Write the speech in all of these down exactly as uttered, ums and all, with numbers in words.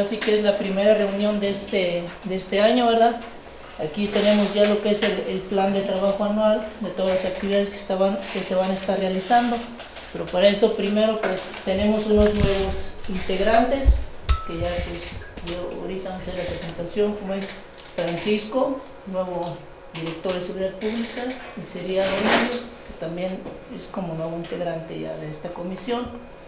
ahora sí que es la primera reunión de este, de este año, ¿verdad? Aquí tenemos ya lo que es el, el plan de trabajo anual de todas las actividades que, estaban, que se van a estar realizando. Pero para eso primero pues tenemos unos nuevos integrantes, que ya pues yo ahorita vamos a hacer la presentación, como es Francisco, nuevo director de Seguridad Pública, y sería Don Luis, que también es como nuevo integrante ya de esta comisión.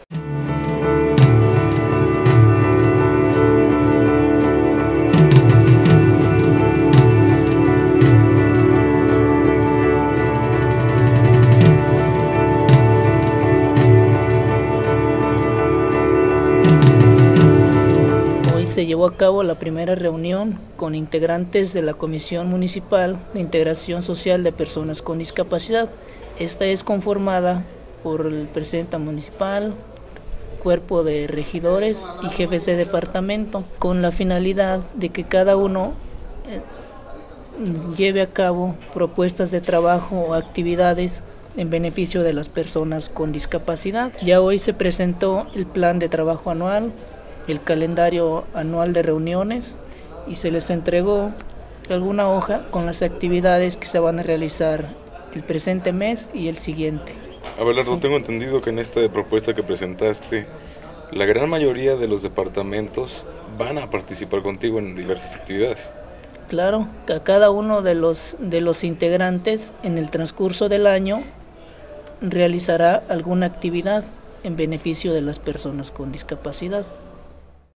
Se llevó a cabo la primera reunión con integrantes de la Comisión Municipal de Integración Social de Personas con Discapacidad. Esta es conformada por el presidente municipal, cuerpo de regidores y jefes de departamento, con la finalidad de que cada uno eh, lleve a cabo propuestas de trabajo o actividades en beneficio de las personas con discapacidad. Ya hoy se presentó el plan de trabajo anual, el calendario anual de reuniones, y se les entregó alguna hoja con las actividades que se van a realizar el presente mes y el siguiente. Abelardo, sí. Tengo entendido que en esta propuesta que presentaste, la gran mayoría de los departamentos van a participar contigo en diversas actividades. Claro, que a cada uno de los, de los integrantes en el transcurso del año realizará alguna actividad en beneficio de las personas con discapacidad.